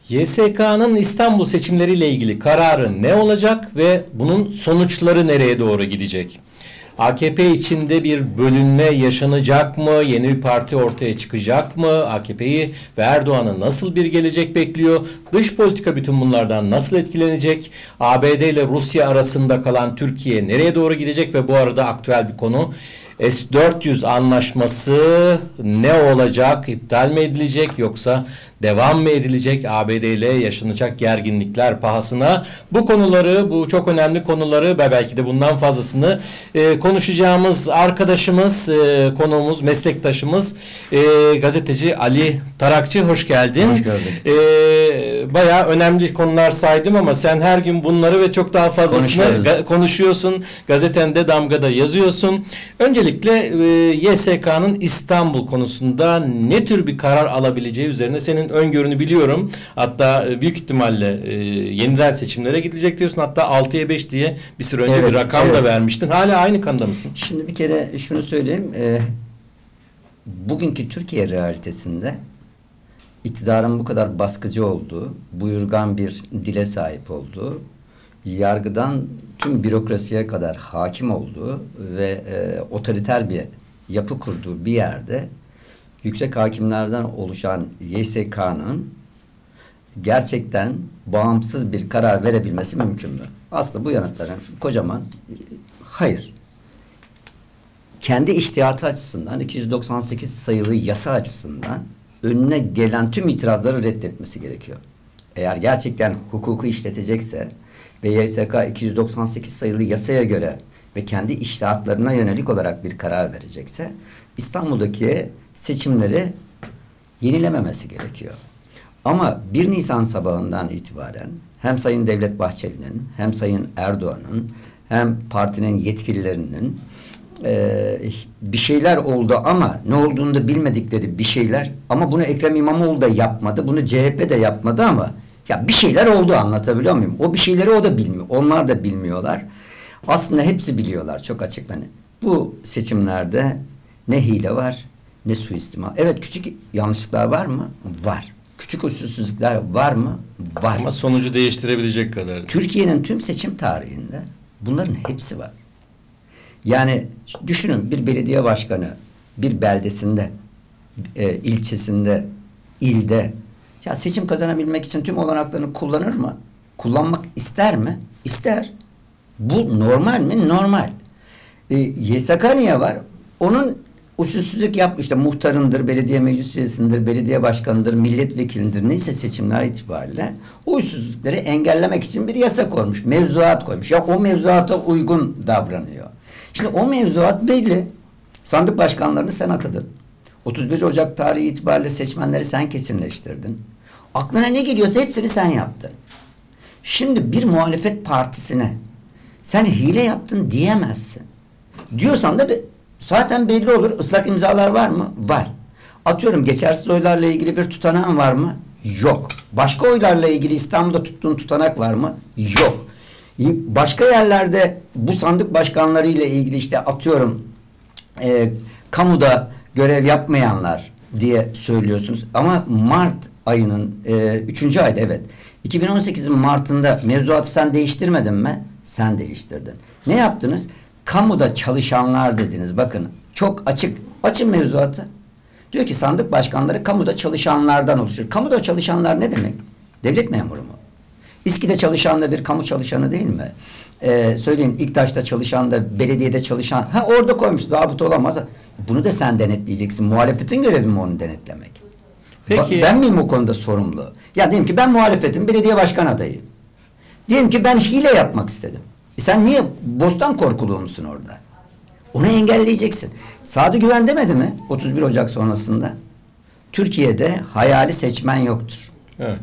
YSK'nın İstanbul seçimleriyle ilgili kararı ne olacak ve bunun sonuçları nereye doğru gidecek? AKP içinde bir bölünme yaşanacak mı? Yeni bir parti ortaya çıkacak mı? AKP'yi ve Erdoğan'ı nasıl bir gelecek bekliyor? Dış politika bütün bunlardan nasıl etkilenecek? ABD ile Rusya arasında kalan Türkiye nereye doğru gidecek? Ve bu arada aktüel bir konu, S-400 anlaşması ne olacak? İptal mi edilecek yoksa devam mı edilecek? ABD ile yaşanacak gerginlikler pahasına bu konuları, bu çok önemli konuları ve belki de bundan fazlasını konuşacağımız arkadaşımız, konuğumuz, meslektaşımız gazeteci Ali Tarakçı. Hoş geldin. Hoş gördük. Bayağı önemli konular saydım ama sen her gün bunları ve çok daha fazlasını konuşuyorsun. Gazetende, Damga'da yazıyorsun. Öncelikle YSK'nın İstanbul konusunda ne tür bir karar alabileceği üzerine senin öngörünü biliyorum. Hatta büyük ihtimalle yeniden seçimlere gidilecek diyorsun. Hatta 6'ya 5 diye bir süre önce bir rakam da vermiştin. Hala aynı kanıda mısın? Şimdi bir kere şunu söyleyeyim. Bugünkü Türkiye realitesinde iktidarın bu kadar baskıcı olduğu, buyurgan bir dile sahip olduğu, yargıdan tüm bürokrasiye kadar hakim olduğu ve otoriter bir yapı kurduğu bir yerde yüksek hakimlerden oluşan YSK'nın gerçekten bağımsız bir karar verebilmesi mümkün mü? Aslında bu yanıtların kocaman hayır. Kendi içtihatı açısından 298 sayılı yasa açısından önüne gelen tüm itirazları reddetmesi gerekiyor. Eğer gerçekten hukuku işletecekse ve YSK 298 sayılı yasaya göre ve kendi içtihatlarına yönelik olarak bir karar verecekse İstanbul'daki seçimleri yenilememesi gerekiyor. Ama 1 Nisan sabahından itibaren hem Sayın Devlet Bahçeli'nin hem Sayın Erdoğan'ın hem partinin yetkililerinin bir şeyler oldu ama ne olduğunu da bilmedikleri bir şeyler, ama bunu Ekrem İmamoğlu da yapmadı, bunu CHP de yapmadı ama ya bir şeyler oldu, anlatabiliyor muyum? O bir şeyleri o da bilmiyor. Onlar da bilmiyorlar. Aslında hepsi biliyorlar çok açık. Yani bu seçimlerde ne hile var ne suistimal. Evet, küçük yanlışlıklar var mı? Var. Küçük usulsüzlükler var mı? Var. Ama sonucu değiştirebilecek kadar. Türkiye'nin tüm seçim tarihinde bunların hepsi var. Yani düşünün, bir belediye başkanı bir beldesinde, ilçesinde, ilde ya seçim kazanabilmek için tüm olanaklarını kullanır mı? Kullanmak ister mi? İster. Bu normal mi? Normal. YSK niye var? Onun usulsüzlük işte muhtarındır, belediye meclis üyesindir, belediye başkanıdır, milletvekilindir, neyse seçimler itibariyle o usulsüzlükleri engellemek için bir yasa koymuş, mevzuat koymuş. Ya o mevzuata uygun davranıyor. Şimdi o mevzuat belli. Sandık başkanlarını sen atadın. 31 Ocak tarihi itibariyle seçmenleri sen kesinleştirdin. Aklına ne geliyorsa hepsini sen yaptın. Şimdi bir muhalefet partisine sen hile yaptın diyemezsin. Diyorsan da zaten belli olur. Islak imzalar var mı? Var. Atıyorum, geçersiz oylarla ilgili bir tutanağın var mı? Yok. Başka oylarla ilgili İstanbul'da tuttuğun tutanak var mı? Yok. Başka yerlerde bu sandık başkanları ile ilgili işte atıyorum kamuda görev yapmayanlar diye söylüyorsunuz. Ama Mart ayının 3. ayda, evet, 2018'in Mart'ında mevzuatı sen değiştirmedin mi? Sen değiştirdin. Ne yaptınız? Kamuda çalışanlar dediniz. Bakın çok açık. Açın mevzuatı. Diyor ki sandık başkanları kamuda çalışanlardan oluşur. Kamuda çalışanlar ne demek? Devlet memuru mu? İSKİ'de çalışan da bir kamu çalışanı değil mi? Söyleyeyim, İKTAŞ'ta çalışan da, belediyede çalışan. Orada koymuş, zabıt olamaz. Bunu da sen denetleyeceksin. Muhalefetin görevi mi onu denetlemek? Peki. Ben miyim o konuda sorumlu? Ya diyelim ki ben muhalefetin belediye başkan adayıyım. Diyelim ki ben hile yapmak istedim. Sen niye bostan korkuluğu musun orada? Onu engelleyeceksin. Sadı Güven demedi mi 31 Ocak sonrasında? Türkiye'de hayali seçmen yoktur. Evet.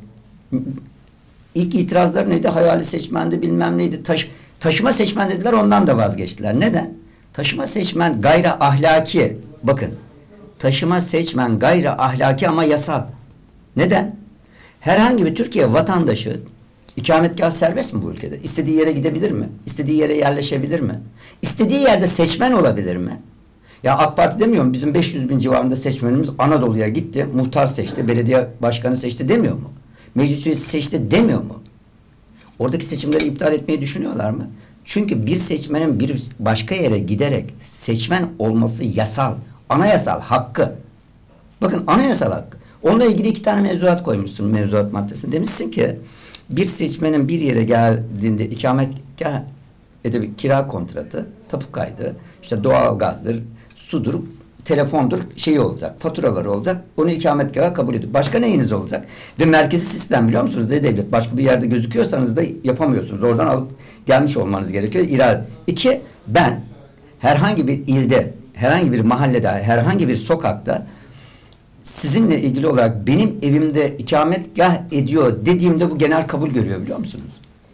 İlk itirazlar neydi? Hayali seçmendi, bilmem neydi. Taşıma seçmen dediler, ondan da vazgeçtiler. Neden? Taşıma seçmen gayri ahlaki. Bakın. Taşıma seçmen gayri ahlaki ama yasal. Neden? Herhangi bir Türkiye vatandaşı ikametgah serbest mi bu ülkede? İstediği yere gidebilir mi? İstediği yere yerleşebilir mi? İstediği yerde seçmen olabilir mi? Ya AK Parti demiyor mu? Bizim 500 bin civarında seçmenimiz Anadolu'ya gitti, muhtar seçti, belediye başkanı seçti demiyor mu? meclis üyesi seçti demiyor mu? Oradaki seçimleri iptal etmeyi düşünüyorlar mı? Çünkü bir seçmenin bir başka yere giderek seçmen olması yasal, anayasal hakkı. Bakın anayasal hakkı. Onunla ilgili 2 tane mevzuat koymuşsun, mevzuat maddesini. Demişsin ki bir seçmenin bir yere geldiğinde ikametgah kira kontratı, tapu kaydı, işte doğalgazdır, sudur, telefondur, şeyi olacak, faturaları olacak. Onu ikametgaha kabul ediyor. Başka neyiniz olacak? Ve merkezi sistem biliyor musunuz? Devlet. Başka bir yerde gözüküyorsanız da yapamıyorsunuz. Oradan alıp gelmiş olmanız gerekiyor. İrade. 2, ben herhangi bir ilde, herhangi bir mahallede, herhangi bir sokakta sizinle ilgili olarak benim evimde ikametgah ediyor dediğimde bu genel kabul görüyor biliyor musunuz?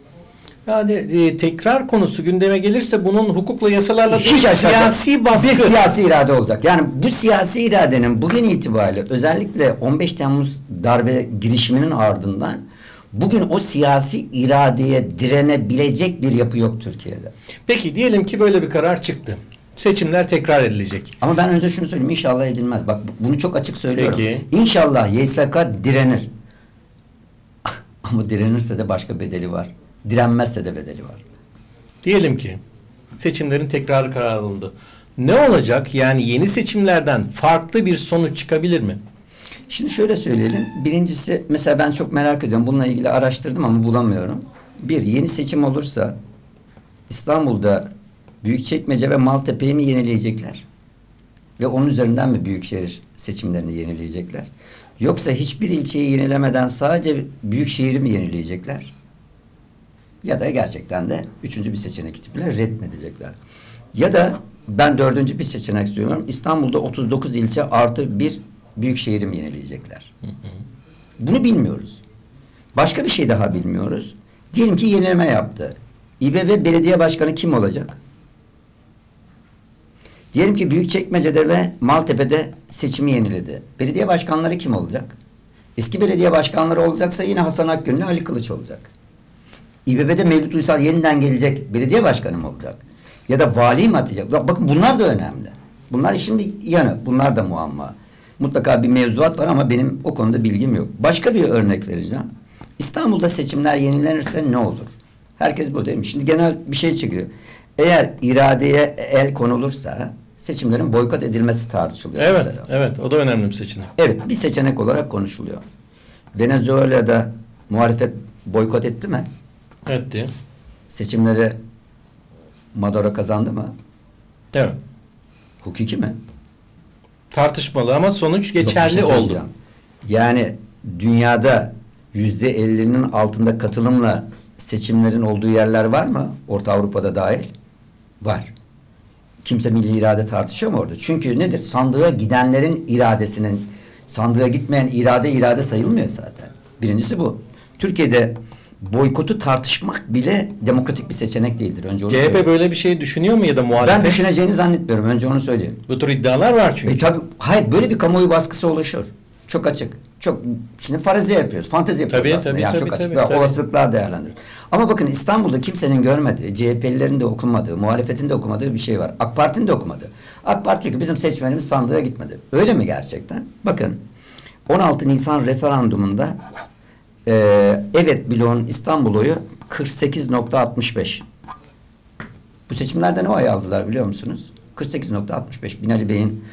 Yani tekrar konusu gündeme gelirse bunun hukukla, yasalarla Hiç değil, siyasi baskı. bir siyasi irade olacak. Yani bu siyasi iradenin bugün itibariyle özellikle 15 Temmuz darbe girişiminin ardından bugün o siyasi iradeye direnebilecek bir yapı yok Türkiye'de. Peki diyelim ki böyle bir karar çıktı. Seçimler tekrar edilecek. Ama ben önce şunu söyleyeyim. İnşallah edilmez. Bak bunu çok açık söylüyorum. Peki. İnşallah YSK direnir. Ama direnirse de başka bedeli var. Direnmezse de bedeli var. Diyelim ki seçimlerin tekrarı karar alındı. Ne olacak? Yani yeni seçimlerden farklı bir sonuç çıkabilir mi? Şimdi şöyle söyleyelim. Birincisi mesela ben çok merak ediyorum. Bununla ilgili araştırdım ama bulamıyorum. Bir, yeni seçim olursa İstanbul'da Büyükçekmece ve Maltepe'yi mi yenileyecekler? Ve onun üzerinden mi büyükşehir seçimlerini yenileyecekler? Yoksa hiçbir ilçeyi yenilemeden sadece büyükşehiri mi yenileyecekler? Ya da gerçekten de 3. bir seçenek itibariyle reddedecekler. Ya da ben 4. bir seçenek istiyorum. İstanbul'da 39 ilçe artı bir büyükşehiri mi yenileyecekler? Bunu bilmiyoruz. Başka bir şey daha bilmiyoruz. Diyelim ki yenileme yaptı. İBB belediye başkanı kim olacak? Diyelim ki Büyükçekmece'de ve Maltepe'de seçimi yeniledi. Belediye başkanları kim olacak? Eski belediye başkanları olacaksa yine Hasan Akgün'le Ali Kılıç olacak. İBB'de Mevlüt Uysal yeniden gelecek belediye başkanı mı olacak? Ya da vali mi atacak? Bakın bunlar da önemli. Bunlar işin bir yanı. Bunlar da muamma. Mutlaka bir mevzuat var ama benim o konuda bilgim yok. Başka bir örnek vereceğim. İstanbul'da seçimler yenilenirse ne olur? Herkes bu demiş. Şimdi genel bir şey çıkıyor. Eğer iradeye el konulursa seçimlerin boykot edilmesi tartışılıyor. Evet, mesela. evet. O da önemli bir seçenek. Evet, bir seçenek olarak konuşuluyor. Venezuela'da muhalefet boykot etti mi? Etti. Seçimleri Maduro kazandı mı? Evet. Hukuki mi? Tartışmalı ama sonuç Yok, bir geçerli şey oldu. söyleyeceğim. Yani dünyada %50'nin altında katılımla seçimlerin olduğu yerler var mı? Orta Avrupa'da dahil. Var. Kimse milli irade tartışıyor mu orada? Çünkü nedir? Sandığa gidenlerin iradesinin, sandığa gitmeyen irade sayılmıyor zaten. Birincisi bu. Türkiye'de boykotu tartışmak bile demokratik bir seçenek değildir. Önce onu CHP söyleyeyim. böyle bir şey düşünüyor mu ya da muhalefet? Ben düşüneceğini zannetmiyorum. Önce onu söyleyeyim. Bu tür iddialar var çünkü. Tabii, hayır, böyle bir kamuoyu baskısı oluşur. Çok açık. Çok şimdi farazi yapıyoruz. Fantezi yapıyoruz Tabii, aslında. tabii, Yani tabii, çok açık. tabii. Olasılıklar değerlendirir. Ama bakın İstanbul'da kimsenin görmediği, CHP'lilerin de okumadığı, muhalefetin de okumadığı bir şey var. AK Parti'nin de okumadığı. AK Parti diyor ki bizim seçmenimiz sandığa gitmedi. Öyle mi gerçekten? Bakın 16 Nisan referandumunda evet bloğun İstanbul oyu 48,65. Bu seçimlerde ne oy aldılar biliyor musunuz? 48,65. Binali Bey'in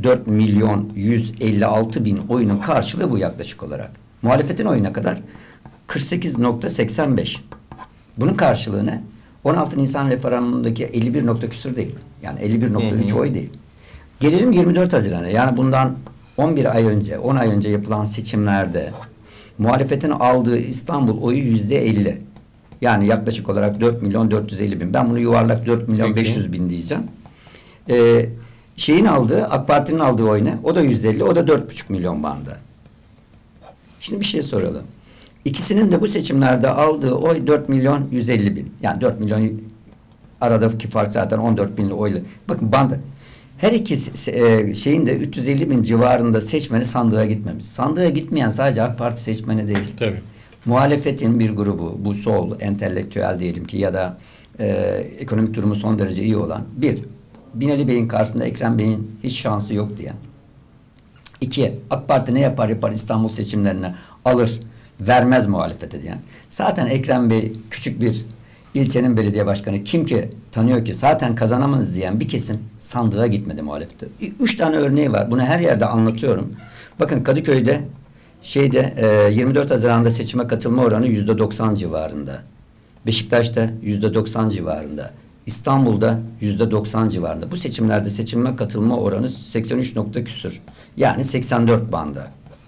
4.156.000 oyunun karşılığı bu yaklaşık olarak. Muhalefetin oyuna kadar 48,85. Bunun karşılığı ne? 16 Nisan referandumundaki 51 küsur değil. Yani 51,3 oy değil. Gelelim 24 Haziran'a. Yani bundan 11 ay önce, 10 ay önce yapılan seçimlerde muhalefetin aldığı İstanbul oyu %50. Yani yaklaşık olarak 4.450.000. Ben bunu yuvarlak 4.500.000 diyeceğim. Şeyin aldığı, AK Parti'nin aldığı oy ne? O da %50, o da 4,5 milyon bandı. Şimdi bir şey soralım. İkisinin de bu seçimlerde aldığı oy 4.150.000. Yani 4 milyon aradaki fark zaten 14.000'li oyla. Bakın bandı. Her iki şeyin de 350.000 civarında seçmeni sandığa gitmemiş. Sandığa gitmeyen sadece AK Parti seçmeni değil. Tabii. Muhalefetin bir grubu, bu sol, entelektüel diyelim ki ya da ekonomik durumu son derece iyi olan bir, Binali Bey'in karşısında Ekrem Bey'in hiç şansı yok diyen. İki, AK Parti ne yapar İstanbul seçimlerine alır vermez muhalefete diyen. Zaten Ekrem Bey küçük bir ilçenin belediye başkanı, kim ki tanıyor ki zaten kazanamayız diyen bir kesim sandığa gitmedi muhalefete. 3 tane örneği var. Bunu her yerde anlatıyorum. Bakın Kadıköy'de 24 Haziran'da seçime katılma oranı %90 civarında. Beşiktaş'ta %90 civarında. İstanbul'da %90 civarında. Bu seçimlerde seçime katılma oranı 83 nokta küsür. Yani 84 banda.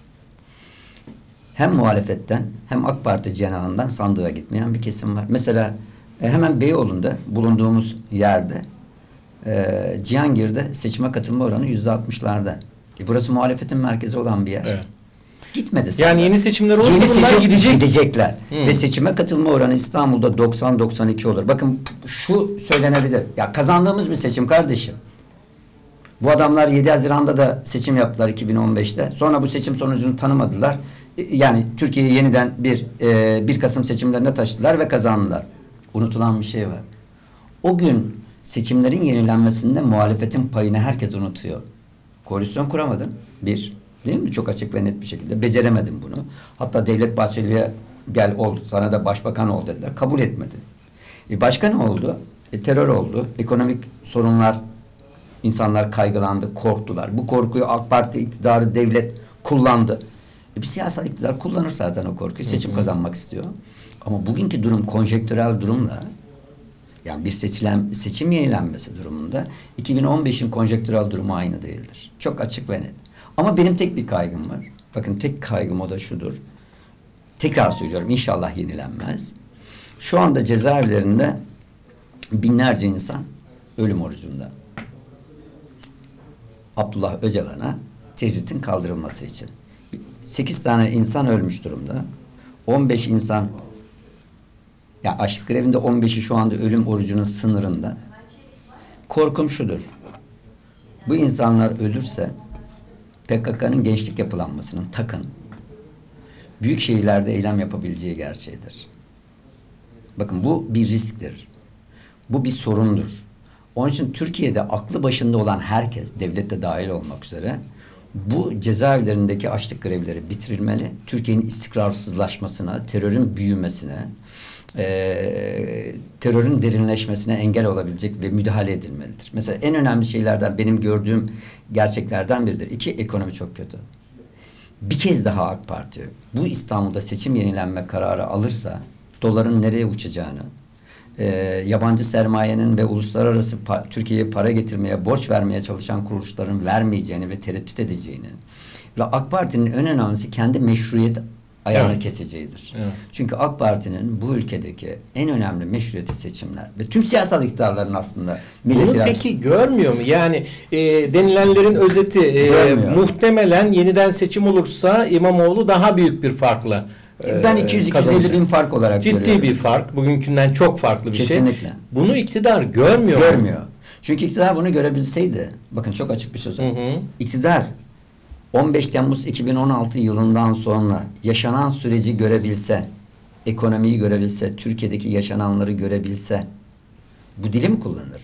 Hem muhalefetten hem AK Parti cenahından sandığa gitmeyen bir kesim var. Mesela hemen Beyoğlu'nda bulunduğumuz yerde Cihangir'de seçime katılma oranı %60'larda. Burası muhalefetin merkezi olan bir yer. Evet. Gitmedi sandığa. Yani yeni seçimler olursa bunlar gidecekler. Ve seçime katılma oranı İstanbul'da 90-92 olur. Bakın şu söylenebilir. Ya kazandığımız bir seçim kardeşim. Bu adamlar 7 Haziran'da da seçim yaptılar 2015'te. Sonra bu seçim sonucunu tanımadılar. Yani Türkiye'yi yeniden 1 Kasım seçimlerine taşıdılar ve kazandılar. Unutulan bir şey var. O gün seçimlerin yenilenmesinde muhalefetin payını herkes unutuyor. Koalisyon kuramadın. Değil mi? Çok açık ve net bir şekilde. Beceremedim bunu. Hatta Devlet Bahçeli'ye gel ol, sana da başbakan ol dediler. Kabul etmedi. Başka ne oldu? Terör oldu. Ekonomik sorunlar, insanlar kaygılandı, korktular. Bu korkuyu AK Parti iktidarı, devlet kullandı. Bir siyasal iktidar kullanır zaten o korkuyu. Seçim kazanmak istiyor. Ama bugünkü durum konjektürel durumla, yani bir seçim yenilenmesi durumunda 2015'in konjektürel durumu aynı değildir. Çok açık ve net. Ama benim tek bir kaygım var. Bakın tek kaygım o da şudur. Tekrar söylüyorum, inşallah yenilenmez. Şu anda cezaevlerinde binlerce insan ölüm orucunda. Abdullah Öcalan'a tecritin kaldırılması için. 8 tane insan ölmüş durumda. 15 insan, ya açlık grevinde 15'i şu anda ölüm orucunun sınırında. Korkum şudur. Bu insanlar ölürse PKK'nın gençlik yapılanmasının büyük şehirlerde eylem yapabileceği gerçeğidir. Bakın bu bir risktir. Bu bir sorundur. Onun için Türkiye'de aklı başında olan herkes, devlet de dahil olmak üzere, bu cezaevlerindeki açlık grevleri bitirilmeli. Türkiye'nin istikrarsızlaşmasına, terörün büyümesine, terörün derinleşmesine engel olabilecek ve müdahale edilmelidir. Mesela en önemli şeylerden, benim gördüğüm gerçeklerden biridir. 2, ekonomi çok kötü. Bir kez daha AK Parti bu İstanbul'da seçim yenilenme kararı alırsa doların nereye uçacağını, yabancı sermayenin ve uluslararası Türkiye'ye para getirmeye, borç vermeye çalışan kuruluşların vermeyeceğini ve tereddüt edeceğini ve AK Parti'nin en önemlisi kendi meşruiyet ayağını keseceğidir. Evet. Çünkü AK Parti'nin bu ülkedeki en önemli meşruiyeti seçimler ve tüm siyasal iktidarların aslında bunu peki görmüyor mu? Yani denilenlerin özeti muhtemelen yeniden seçim olursa İmamoğlu daha büyük bir farkla ben 200-250 bin fark olarak görüyorum. Ciddi bir fark. Bugünkünden çok farklı bir Kesinlikle. şey. Bunu iktidar görmüyor. Görmüyor. Çünkü iktidar bunu görebilseydi, bakın çok açık bir söz. İktidar 15 Temmuz 2016 yılından sonra yaşanan süreci görebilse, ekonomiyi görebilse, Türkiye'deki yaşananları görebilse bu dili mi kullanır?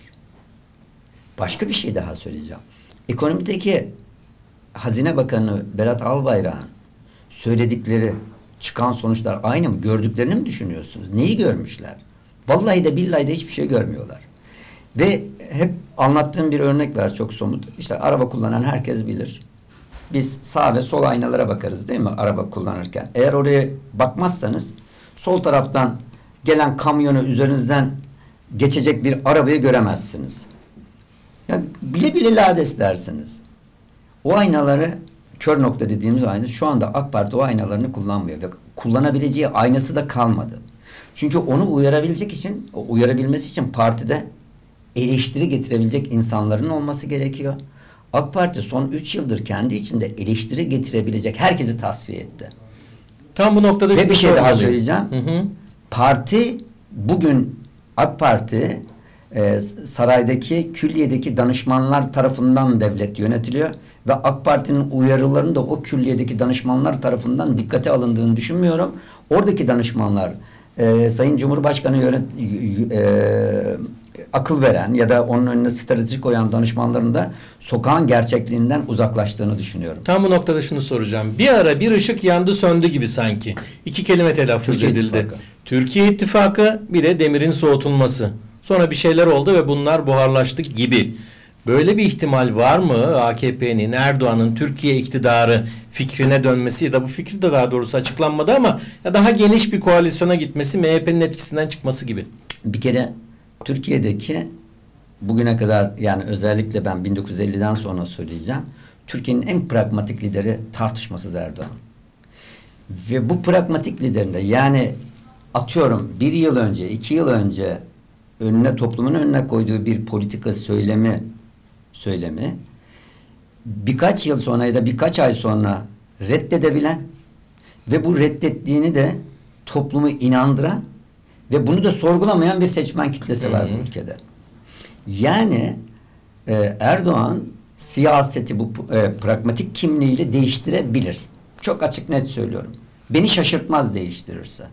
Başka bir şey daha söyleyeceğim. Ekonomideki Hazine Bakanı Berat Albayrak'ın söyledikleri, çıkan sonuçlar aynı mı? Gördüklerini mi düşünüyorsunuz? Neyi görmüşler? Vallahi de billahi de hiçbir şey görmüyorlar. Ve hep anlattığım bir örnek var çok somut. İşte araba kullanan herkes bilir. Biz sağ ve sol aynalara bakarız değil mi araba kullanırken? Eğer oraya bakmazsanız sol taraftan gelen kamyonu üzerinizden geçecek bir arabayı göremezsiniz. Yani bile bile lades dersiniz. O aynaları, kör nokta dediğimiz ayna, şu anda AK Parti o aynalarını kullanmıyor ve kullanabileceği aynası da kalmadı. Çünkü onu uyarabilmesi için partide eleştiri getirebilecek insanların olması gerekiyor. AK Parti son 3 yıldır kendi içinde eleştiri getirebilecek herkesi tasfiye etti. Tam bu noktada ve bir şey daha söyleyeceğim. Parti bugün AK Parti saraydaki, külliyedeki danışmanlar tarafından devlet yönetiliyor ve AK Parti'nin uyarılarının da o külliyedeki danışmanlar tarafından dikkate alındığını düşünmüyorum. Oradaki danışmanlar Sayın Cumhurbaşkanı akıl veren ya da onun önüne strateji koyan danışmanların da sokağın gerçekliğinden uzaklaştığını düşünüyorum. Tam bu noktada şunu soracağım. Bir ara bir ışık yandı söndü gibi sanki. İki kelime telaffuz Türkiye edildi. İttifakı. Türkiye İttifakı, bir de demirin soğutulması. Sonra bir şeyler oldu ve bunlar buharlaştı gibi. Böyle bir ihtimal var mı? AKP'nin, Erdoğan'ın Türkiye iktidarı fikrine dönmesi ya da bu fikir de daha doğrusu açıklanmadı ama ya daha geniş bir koalisyona gitmesi, MHP'nin etkisinden çıkması gibi. Bir kere Türkiye'deki bugüne kadar, yani özellikle ben 1950'den sonra söyleyeceğim, Türkiye'nin en pragmatik lideri tartışmasız Erdoğan. Ve bu pragmatik liderinde, yani atıyorum 1 yıl önce, 2 yıl önce toplumun önüne koyduğu bir politika söylemi birkaç yıl sonra ya da birkaç ay sonra reddedebilen ve bu reddettiğini de toplumu inandıran ve bunu da sorgulamayan bir seçmen kitlesi var bu ülkede. Yani Erdoğan siyaseti bu pragmatik kimliğiyle değiştirebilir. Çok açık net söylüyorum. Beni şaşırtmaz değiştirirse.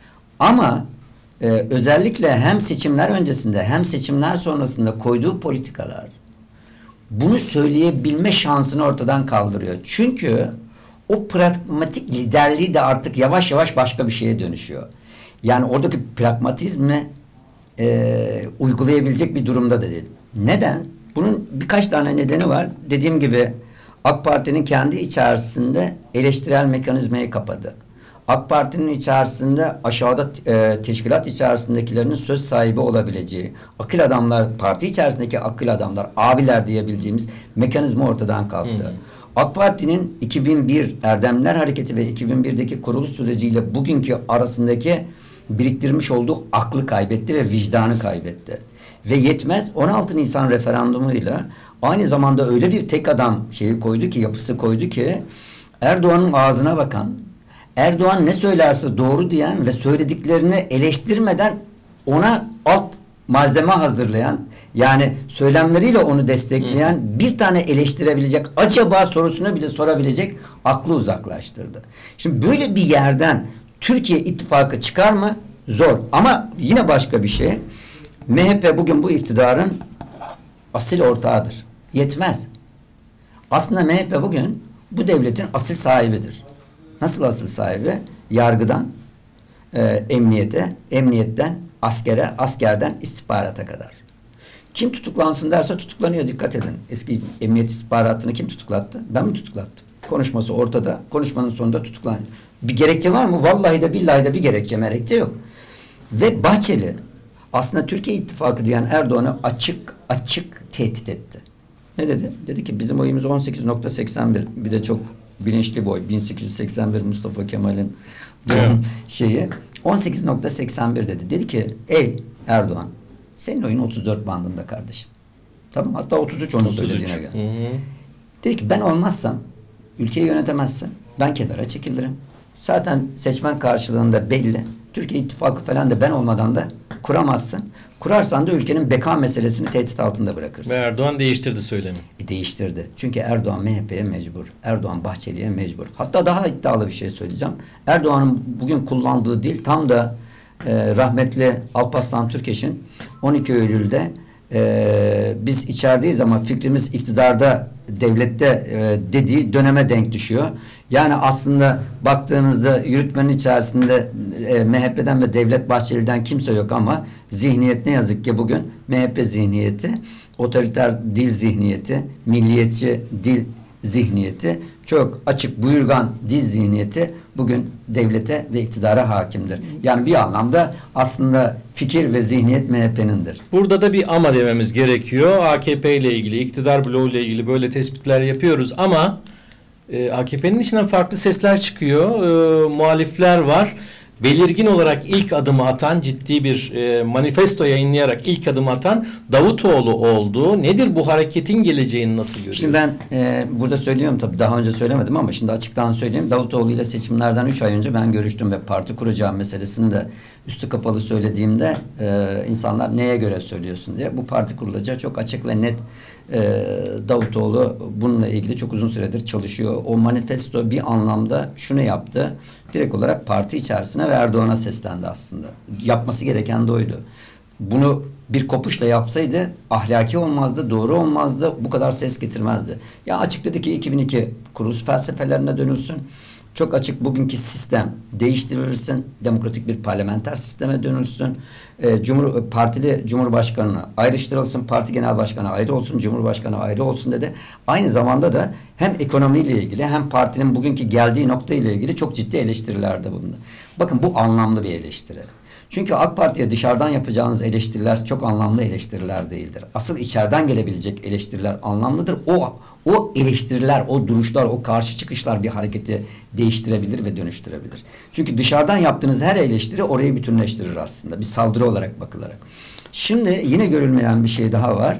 Ama özellikle hem seçimler öncesinde hem seçimler sonrasında koyduğu politikalar bunu söyleyebilme şansını ortadan kaldırıyor. Çünkü o pragmatik liderliği de artık yavaş yavaş başka bir şeye dönüşüyor. Yani oradaki pragmatizmi uygulayabilecek bir durumda da değil. Neden? Bunun birkaç tane nedeni var. Dediğim gibi AK Parti'nin kendi içerisinde eleştirel mekanizmayı kapadı. AK Parti'nin içerisinde aşağıda teşkilat içerisindekilerinin söz sahibi olabileceği, akıl adamlar, parti içerisindeki akıl adamlar, abiler diyebileceğimiz mekanizma ortadan kalktı. AK Parti'nin 2001 Erdemliler Hareketi ve 2001'deki kuruluş süreciyle bugünkü arasındaki biriktirmiş olduğu aklı kaybetti ve vicdanı kaybetti. Ve yetmez, 16 Nisan referandumuyla aynı zamanda öyle bir tek adam yapısı koydu ki Erdoğan'ın ağzına bakan, Erdoğan ne söylerse doğru diyen ve söylediklerini eleştirmeden ona alt malzeme hazırlayan, yani söylemleriyle onu destekleyen, bir tane eleştirebilecek, acaba sorusunu bile sorabilecek aklı uzaklaştırdı. Şimdi böyle bir yerden Türkiye İttifakı çıkar mı? Zor. Ama yine başka bir şey. MHP bugün bu iktidarın asil ortağıdır. Yetmez. Aslında MHP bugün bu devletin asil sahibidir. Nasıl asıl sahibi? Yargıdan emniyete, emniyetten askere, askerden istihbarata kadar. Kim tutuklansın derse tutuklanıyor, dikkat edin. Eski emniyet istihbaratını kim tutuklattı? Ben mi tutuklattım? Konuşması ortada. Konuşmanın sonunda tutuklanıyor. Bir gerekçe var mı? Vallahi de billahi de bir gerekçe yok. Ve Bahçeli aslında Türkiye İttifakı diyen Erdoğan'ı açık tehdit etti. Ne dedi? Dedi ki bizim oyumuz 18.81. Bir de çok bilinçli boy. 1881 Mustafa Kemal'in şeyi. 18.81 dedi. Dedi ki ey Erdoğan, senin oyun 34 bandında kardeşim. Tamam, hatta 33 onu söylediğine göre. Dedi ki ben olmazsam ülkeyi yönetemezsin. Ben kenara çekilirim. Zaten seçmen karşılığında belli. Türkiye İttifakı falan da ben olmadan da kuramazsın. Kurarsan da ülkenin beka meselesini tehdit altında bırakırsın. Ve Erdoğan değiştirdi söylemi. Değiştirdi. Çünkü Erdoğan MHP'ye mecbur. Erdoğan Bahçeli'ye mecbur. Hatta daha iddialı bir şey söyleyeceğim. Erdoğan'ın bugün kullandığı dil tam da rahmetli Alparslan Türkeş'in 12 Eylül'de biz içerideyiz ama fikrimiz iktidarda, devlette dediği döneme denk düşüyor. Yani aslında baktığınızda yürütmenin içerisinde MHP'den ve Devlet Bahçeli'den kimse yok ama zihniyet ne yazık ki bugün MHP zihniyeti, otoriter dil zihniyeti, milliyetçi dil zihniyeti, çok açık buyurgan dil zihniyeti bugün devlete ve iktidara hakimdir. Yani bir anlamda aslında fikir ve zihniyet MHP'nindir. Burada da bir ama dememiz gerekiyor. AKP ile ilgili, iktidar bloğu ile ilgili böyle tespitler yapıyoruz ama AKP'nin içinden farklı sesler çıkıyor. Muhalifler var. Belirgin olarak ilk adımı atan, ciddi bir manifesto yayınlayarak ilk adımı atan Davutoğlu oldu. Nedir bu hareketin geleceğini nasıl görüyorsun? Şimdi ben burada söylüyorum, tabii daha önce söylemedim ama şimdi açıktan söyleyeyim. Davutoğlu ile seçimlerden 3 ay önce ben görüştüm ve parti kuracağım meselesini de üstü kapalı söylediğimde insanlar neye göre söylüyorsun diye. Bu parti kurulacağı çok açık ve net. Davutoğlu bununla ilgili çok uzun süredir çalışıyor. O manifesto bir anlamda şunu yaptı. Direkt olarak parti içerisine ve Erdoğan'a seslendi aslında. Yapması gereken de oydu. bunu bir kopuşla yapsaydı ahlaki olmazdı, doğru olmazdı, bu kadar ses getirmezdi. Ya açık dedi ki 2002 kuruluş felsefelerine dönülsün. Çok açık bugünkü sistem değiştirilsin, demokratik bir parlamenter sisteme dönülsün. Partili cumhurbaşkanına ayrıştırılsın, parti genel başkanı ayrı olsun, cumhurbaşkanı ayrı olsun dedi. Aynı zamanda da hem ekonomiyle ilgili hem partinin bugünkü geldiği nokta ile ilgili çok ciddi eleştirilerde bulundu. Bakın bu anlamlı bir eleştiri. Çünkü AK Parti'ye dışarıdan yapacağınız eleştiriler çok anlamlı eleştiriler değildir. Asıl içeriden gelebilecek eleştiriler anlamlıdır. O eleştiriler, o duruşlar, o karşı çıkışlar bir hareketi değiştirebilir ve dönüştürebilir. Çünkü dışarıdan yaptığınız her eleştiri orayı bütünleştirir aslında. Bir saldırı olarak bakılarak. Şimdi yine görülmeyen bir şey daha var.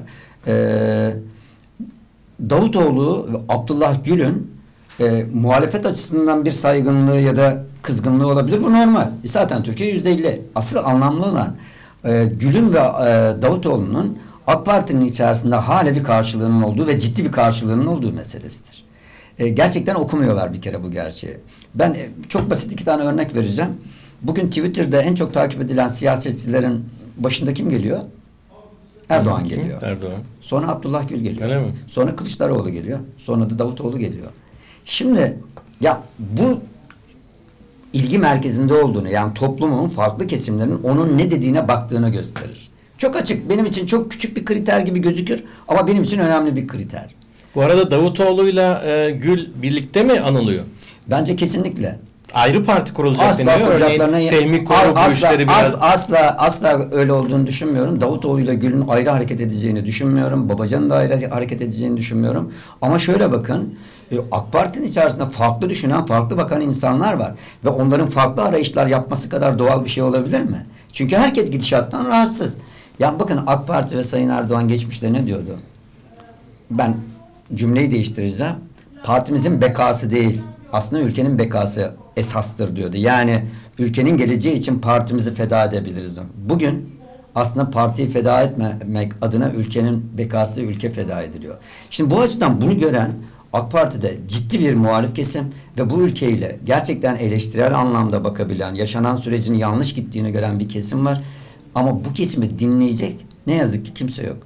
Davutoğlu ve Abdullah Gül'ün muhalefet açısından bir saygınlığı ya da kızgınlığı olabilir. Bu normal. Zaten Türkiye %50. Asıl anlamlı olan Gül'ün ve Davutoğlu'nun AK Parti'nin içerisinde hala bir karşılığının olduğu ve ciddi bir karşılığının olduğu meselesidir. Gerçekten okumuyorlar bir kere bu gerçeği. Ben çok basit 2 tane örnek vereceğim. Bugün Twitter'da en çok takip edilen siyasetçilerin başında kim geliyor? Erdoğan geliyor. Erdoğan. Sonra Abdullah Gül geliyor. Öyle mi? Sonra Kılıçdaroğlu geliyor. Sonra da Davutoğlu geliyor. Şimdi ya bu ilgi merkezinde olduğunu, yani toplumun farklı kesimlerinin onun ne dediğine baktığını gösterir. Çok açık. Benim için çok küçük bir kriter gibi gözükür ama benim için önemli bir kriter. Bu arada Davutoğlu'yla Gül birlikte mi anılıyor? Bence kesinlikle. Ayrı parti kurulacak Asla deniyor. kuracaklarına Örneğin Fehmi Koru bu işleri biraz... Asla öyle olduğunu düşünmüyorum. Davutoğlu'yla Gül'ün ayrı hareket edeceğini düşünmüyorum. Babacan'ın da ayrı hareket edeceğini düşünmüyorum. Ama şöyle bakın, AK Parti'nin içerisinde farklı düşünen, farklı bakan insanlar var. Ve onların farklı arayışlar yapması kadar doğal bir şey olabilir mi? Çünkü herkes gidişattan rahatsız. Yani bakın AK Parti ve Sayın Erdoğan geçmişte ne diyordu? Ben cümleyi değiştireceğim. Partimizin bekası değil, aslında ülkenin bekası esastır diyordu. Yani ülkenin geleceği için partimizi feda edebiliriz. Bugün aslında partiyi feda etmemek adına ülkenin bekası, ülke feda ediliyor. Şimdi bu açıdan bunu gören AK Parti'de ciddi bir muhalif kesim ve bu ülkeyle gerçekten eleştirel anlamda bakabilen, yaşanan sürecin yanlış gittiğini gören bir kesim var. Ama bu kesimi dinleyecek ne yazık ki kimse yok.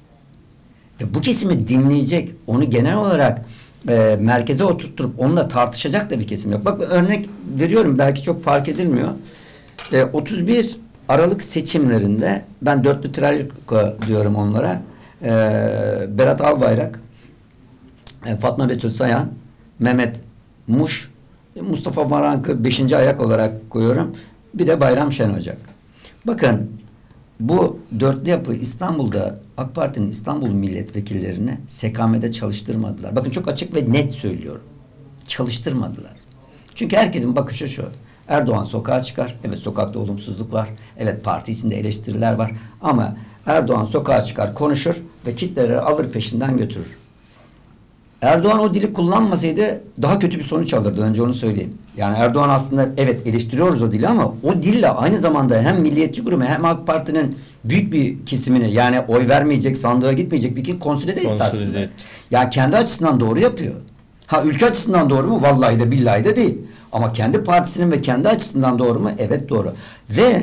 Ve bu kesimi dinleyecek, onu genel olarak merkeze oturtturup onunla tartışacak da bir kesim yok. Bak örnek veriyorum, belki çok fark edilmiyor. 31 Aralık seçimlerinde ben dörtlü trajiko diyorum onlara. Berat Albayrak, Fatma Betül Sayan, Mehmet Muş, Mustafa Varank'ı 5. ayak olarak koyuyorum. Bir de Bayram Şenocak. Bakın bu dörtlü yapı İstanbul'da AK Parti'nin İstanbul milletvekillerini SKM'de çalıştırmadılar. Bakın çok açık ve net söylüyorum. Çalıştırmadılar. Çünkü herkesin bakışı şu. Erdoğan sokağa çıkar. Evet, sokakta olumsuzluk var. Evet, parti içinde eleştiriler var. Ama Erdoğan sokağa çıkar, konuşur ve kitleleri alır peşinden götürür. Erdoğan o dili kullanmasaydı daha kötü bir sonuç alırdı. Önce onu söyleyeyim. Yani Erdoğan aslında evet eleştiriyoruz o dili ama o dille aynı zamanda hem milliyetçi grubu hem AK Parti'nin büyük bir kesimini, yani oy vermeyecek, sandığa gitmeyecek bir kim konsolide etti aslında. Yani kendi açısından doğru yapıyor. Ha, ülke açısından doğru mu? Vallahi de billahi de değil. Ama kendi partisinin ve kendi açısından doğru mu? Evet, doğru. Ve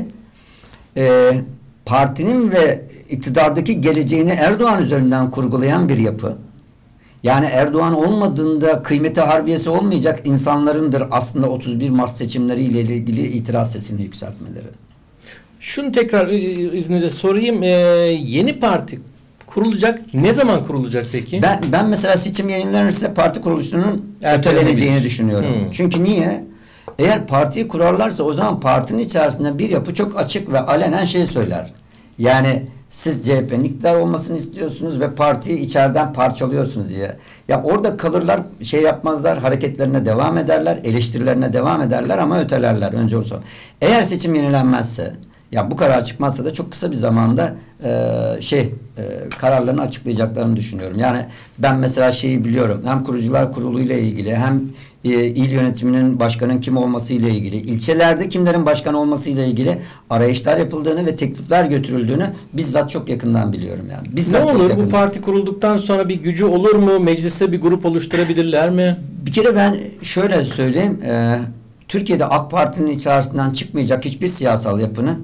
partinin ve iktidardaki geleceğini Erdoğan üzerinden kurgulayan bir yapı. Yani Erdoğan olmadığında kıymeti harbiyesi olmayacak insanlarındır aslında 31 Mart seçimleriyle ilgili itiraz sesini yükseltmeleri. Şunu tekrar izninizle sorayım. Yeni parti kurulacak. Ne zaman kurulacak peki? Ben mesela seçim yenilenirse parti kuruluşunun öteleneceğini düşünüyorum. Çünkü niye? Eğer partiyi kurarlarsa o zaman partinin içerisinde bir yapı çok açık ve alenen şey söyler. Yani siz CHP'nin iktidar olmasını istiyorsunuz ve partiyi içeriden parçalıyorsunuz diye. Ya orada kalırlar, şey yapmazlar, hareketlerine devam ederler, eleştirilerine devam ederler ama ötelerler. Önce olsun. Eğer seçim yenilenmezse, ya bu karar çıkmazsa da çok kısa bir zamanda kararlarını açıklayacaklarını düşünüyorum. Yani ben mesela şeyi biliyorum. Hem kurucular kurulu ile ilgili hem il yönetiminin başkanın kim olması ile ilgili, ilçelerde kimlerin başkan olması ile ilgili arayışlar yapıldığını ve teklifler götürüldüğünü bizzat çok yakından biliyorum yani. Bizzat ne olur bu parti kurulduktan sonra bir gücü olur mu? Mecliste bir grup oluşturabilirler mi? Bir kere ben şöyle söyleyeyim. Türkiye'de AK Parti'nin içerisinden çıkmayacak hiçbir siyasal yapının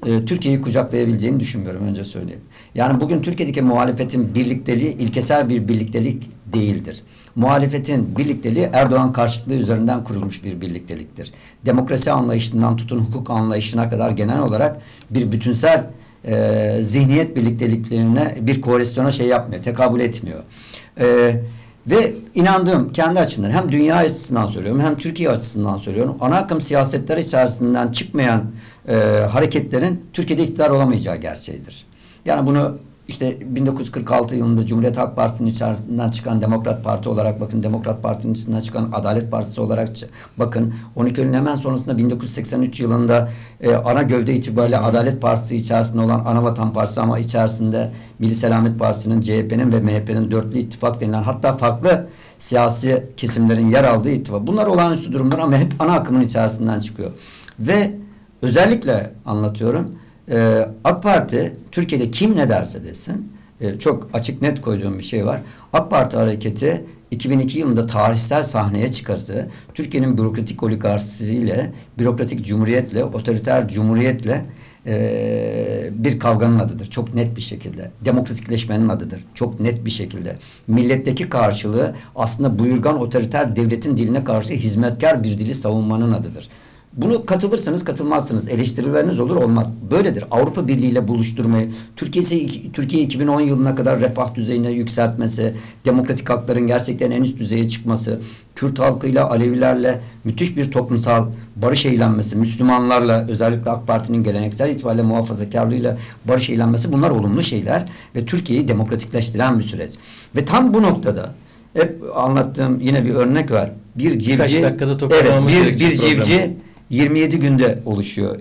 Türkiye'yi kucaklayabileceğini düşünmüyorum, önce söyleyeyim. Yani bugün Türkiye'deki muhalefetin birlikteliği ilkesel bir birliktelik değildir. Muhalefetin birlikteliği Erdoğan karşıtlığı üzerinden kurulmuş bir birlikteliktir. Demokrasi anlayışından tutun hukuk anlayışına kadar genel olarak bir bütünsel zihniyet birlikteliklerine, bir koalisyona şey yapmıyor, tekabül etmiyor. Ve inandığım, kendi açımdan hem dünya açısından söylüyorum hem Türkiye açısından söylüyorum, ana akım siyasetler içerisinden çıkmayan hareketlerin Türkiye'de iktidar olamayacağı gerçeğidir. Yani bunu işte 1946 yılında Cumhuriyet Halk Partisi'nin içerisinden çıkan Demokrat Parti olarak bakın, Demokrat Parti'nin içinden çıkan Adalet Partisi olarak bakın, 12 Eylül'ün hemen sonrasında 1983 yılında ana gövde itibariyle Adalet Partisi içerisinde olan Anavatan Partisi, ama içerisinde Milli Selamet Partisi'nin, CHP'nin ve MHP'nin dörtlü ittifak denilen, hatta farklı siyasi kesimlerin yer aldığı ittifak. Bunlar olağanüstü durumlar ama hep ana akımın içerisinden çıkıyor. Ve özellikle anlatıyorum, AK Parti Türkiye'de kim ne derse desin, çok açık net koyduğum bir şey var. AK Parti hareketi 2002 yılında tarihsel sahneye çıkarsa Türkiye'nin bürokratik oligarşisiyle, bürokratik cumhuriyetle, otoriter cumhuriyetle bir kavganın adıdır. Çok net bir şekilde. Demokratikleşmenin adıdır. Çok net bir şekilde. Milletteki karşılığı aslında buyurgan otoriter devletin diline karşı hizmetkar bir dili savunmanın adıdır. Bunu katılırsanız katılmazsınız. Eleştirileriniz olur olmaz. Böyledir. Avrupa Birliği ile buluşturmayı, Türkiye 2010 yılına kadar refah düzeyine yükseltmesi, demokratik hakların gerçekten en üst düzeye çıkması, Kürt halkıyla, Alevilerle müthiş bir toplumsal barış eğlenmesi, Müslümanlarla, özellikle AK Parti'nin geleneksel itibariyle muhafazakarlığıyla barış eğlenmesi, bunlar olumlu şeyler ve Türkiye'yi demokratikleştiren bir süreç. Ve tam bu noktada hep anlattığım yine bir örnek var. Bir civci, evet, bir civci 27 günde oluşuyor.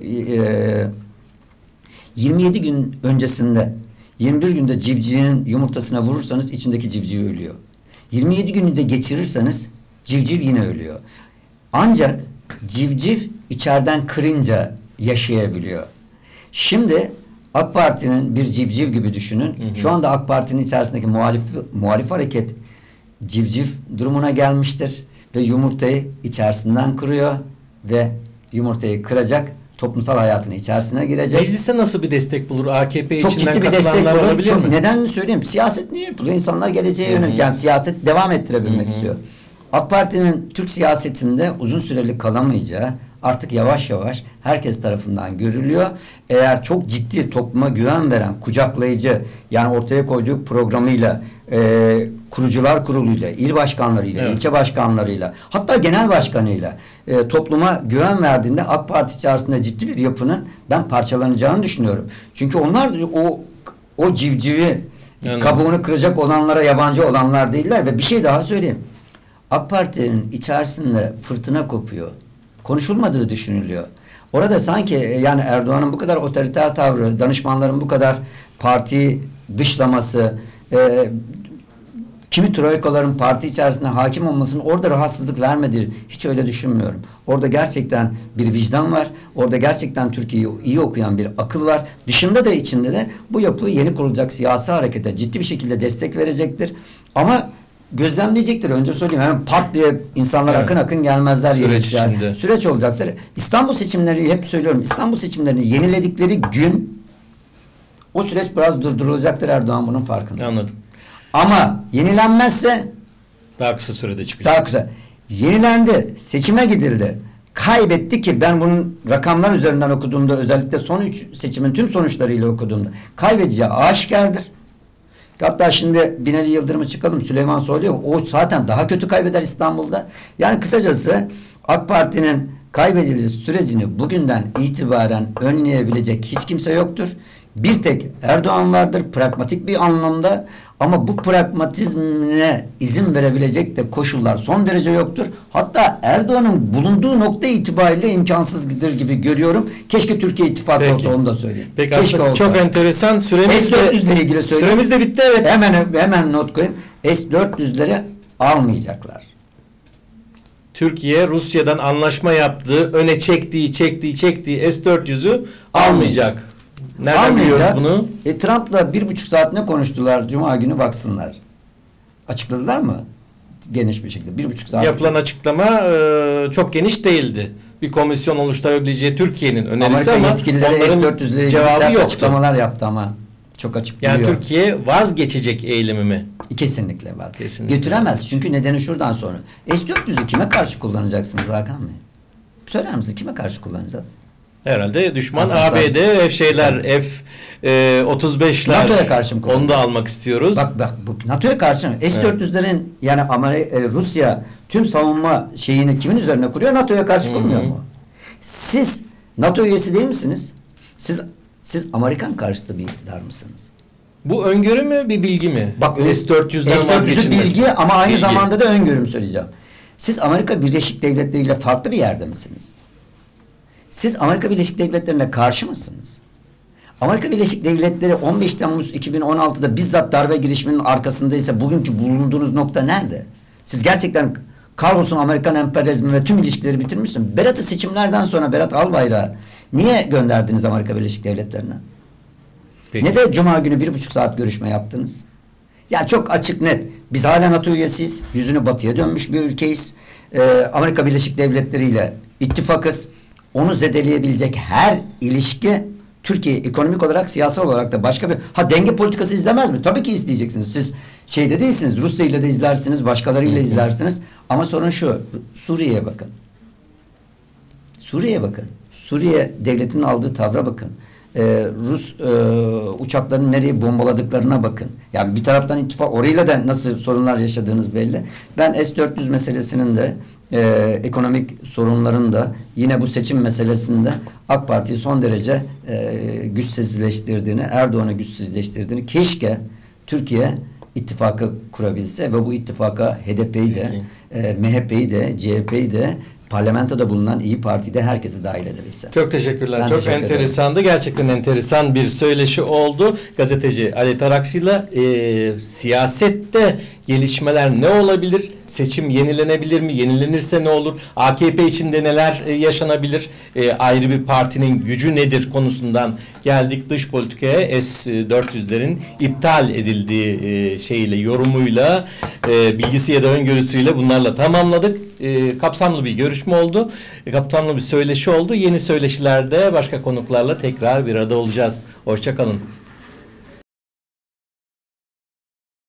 27 gün öncesinde 21 günde civcivin yumurtasına vurursanız içindeki civciv ölüyor. 27 günü de geçirirseniz civciv yine ölüyor. Ancak civciv içeriden kırınca yaşayabiliyor. Şimdi AK Parti'nin bir civciv gibi düşünün. Hı hı. Şu anda AK Parti'nin içerisindeki muhalif hareket civciv durumuna gelmiştir ve yumurtayı içerisinden kırıyor ve yumurtayı kıracak, toplumsal hayatın içerisine girecek. Mecliste nasıl bir destek bulur? AKP çok içinden ciddi bir destek bulur. olabilir mi? Neden söyleyeyim? Siyaset niye yapılıyor? İnsanlar geleceğe yönelik, yani siyaset devam ettirebilmek istiyor. AK Parti'nin Türk siyasetinde uzun süreli kalamayacağı artık yavaş yavaş herkes tarafından görülüyor. Eğer çok ciddi topluma güven veren, kucaklayıcı, yani ortaya koyduğu programıyla, kurucular kuruluyla, il başkanlarıyla, evet, ilçe başkanlarıyla, hatta genel başkanıyla topluma güven verdiğinde AK Parti içerisinde ciddi bir yapının ben parçalanacağını düşünüyorum. Çünkü onlar o civcivi, yani kabuğunu kıracak olanlara yabancı olanlar değiller. Ve bir şey daha söyleyeyim. AK Parti'nin içerisinde fırtına kopuyor. Konuşulmadığı düşünülüyor. Orada sanki yani Erdoğan'ın bu kadar otoriter tavrı, danışmanların bu kadar parti dışlaması, kimi troikaların parti içerisinde hakim olmasının orada rahatsızlık vermediği, hiç öyle düşünmüyorum. Orada gerçekten bir vicdan var. Orada gerçekten Türkiye'yi iyi okuyan bir akıl var. Dışında da içinde de bu yapı yeni kurulacak siyasi harekete ciddi bir şekilde destek verecektir. Ama gözlemleyecektir. Önce söyleyeyim. Hemen pat diye insanlar, evet, akın akın gelmezler. Süreç olacaktır. İstanbul seçimleri, hep söylüyorum, İstanbul seçimlerini yeniledikleri gün o süreç biraz durdurulacaktır. Erdoğan bunun farkında. Anladım. Ama yenilenmezse daha kısa sürede çıkacak. Daha kısa. Yenilendi. Seçime gidildi. Kaybetti ki ben bunun rakamlar üzerinden okuduğumda, özellikle son 3 seçimin tüm sonuçlarıyla okuduğumda kaybedeceği aşikardır. Hatta şimdi Binali Yıldırım'ı çıkalım, Süleyman Soylu, o zaten daha kötü kaybeder İstanbul'da. Yani kısacası AK Parti'nin kaybedildiği sürecini bugünden itibaren önleyebilecek hiç kimse yoktur. Bir tek Erdoğan vardır pragmatik bir anlamda, ama bu pragmatizmine izin verebilecek de koşullar son derece yoktur. Hatta Erdoğan'ın bulunduğu nokta itibariyle imkansızdır gibi görüyorum. Keşke Türkiye İttifakı olsa, onu da söyleyeyim. Peki, keşke olsa. Çok enteresan. S-400'le ilgili söyleyeyim. Süremiz de bitti, evet. Hemen not koyayım. S-400'leri almayacaklar. Türkiye Rusya'dan anlaşma yaptığı, öne çektiği S-400'ü almayacak. Nereden biliyoruz bunu? Trump'la 1,5 saat ne konuştular? Cuma günü baksınlar. Açıkladılar mı? Geniş bir şekilde. 1,5 saat. Yapılan açıklama çok geniş değildi. bir komisyon oluşturabileceği Türkiye'nin önerisi Amerika ama yetkilileri onların S-400'le ilgili cevabı sert yoktu. açıklamalar yaptı ama çok açık Yani biliyor. Türkiye vazgeçecek eğilimi mi? Kesinlikle var. Kesinlikle. Götüremez. Çünkü nedeni şuradan sonra. S-400'ü kime karşı kullanacaksınız Hakan Bey? Söyler misiniz? Kime karşı kullanacağız? Herhalde düşman Hasan, ABD, F-35'ler. NATO'ya karşı mı Onu da almak istiyoruz. Bak bu NATO'ya karşı mı? S-400'lerin yani Rusya tüm savunma şeyini kimin üzerine kuruyor? NATO'ya karşı kurmuyor mu? Siz NATO üyesi değil misiniz? Siz Amerikan karşıtı bir iktidar mısınız? Bu öngörü mü, bir bilgi mi? Bak S-400'den S-400'ü vazgeçilmesi. bilgi ama aynı Bilgi. zamanda da öngörüm söyleyeceğim. Siz Amerika Birleşik Devletleri ile farklı bir yerde misiniz? Siz Amerika Birleşik Devletleri'ne karşı mısınız? Amerika Birleşik Devletleri 15 Temmuz 2016'da bizzat darbe girişiminin arkasındaysa bugünkü bulunduğunuz nokta nerede? Siz gerçekten kahrolsun Amerikan emperyalizmi ve tüm ilişkileri bitirmişsiniz. Berat'ı seçimlerden sonra Berat Albayrak'ı niye gönderdiniz Amerika Birleşik Devletleri'ne? Peki. Ne de Cuma günü 1,5 saat görüşme yaptınız? Ya çok açık net. Biz hala NATO üyesiyiz. Yüzünü batıya dönmüş bir ülkeyiz. Amerika Birleşik Devletleri ile ittifakız. Onu zedeleyebilecek her ilişki Türkiye ekonomik olarak, siyasal olarak da başka bir... denge politikası izlemez mi? Tabii ki izleyeceksiniz. Siz şeyde değilsiniz. Rusya ile de izlersiniz. Başkalarıyla izlersiniz. Ama sorun şu. Suriye'ye bakın. Suriye'ye bakın. Suriye devletinin aldığı tavra bakın. Rus uçaklarını nereye bombaladıklarına bakın. Yani bir taraftan ittifak, orayla da nasıl sorunlar yaşadığınız belli. Ben S-400 meselesinin de ekonomik sorunların da yine bu seçim meselesinde AK Parti'yi son derece güçsüzleştirdiğini, Erdoğan'ı güçsüzleştirdiğini, keşke Türkiye ittifakı kurabilse ve bu ittifaka HDP'yi de, MHP'yi de, CHP'yi de, parlamentoda bulunan İyi Parti'de herkesi dahil edebilse. Çok teşekkürler. Ben çok teşekkür enteresandı. Gerçekten enteresan bir söyleşi oldu. Gazeteci Ali Tarakçı'yla siyasette gelişmeler ne olabilir? Seçim yenilenebilir mi? Yenilenirse ne olur? AKP içinde neler yaşanabilir? Ayrı bir partinin gücü nedir konusundan geldik dış politikaya. S-400'lerin iptal edildiği şeyle, yorumuyla, bilgisi ya da öngörüsüyle bunlarla tamamladık. Kapsamlı bir görüşme oldu. Kapsamlı bir söyleşi oldu. Yeni söyleşilerde başka konuklarla tekrar bir arada olacağız. Hoşça kalın.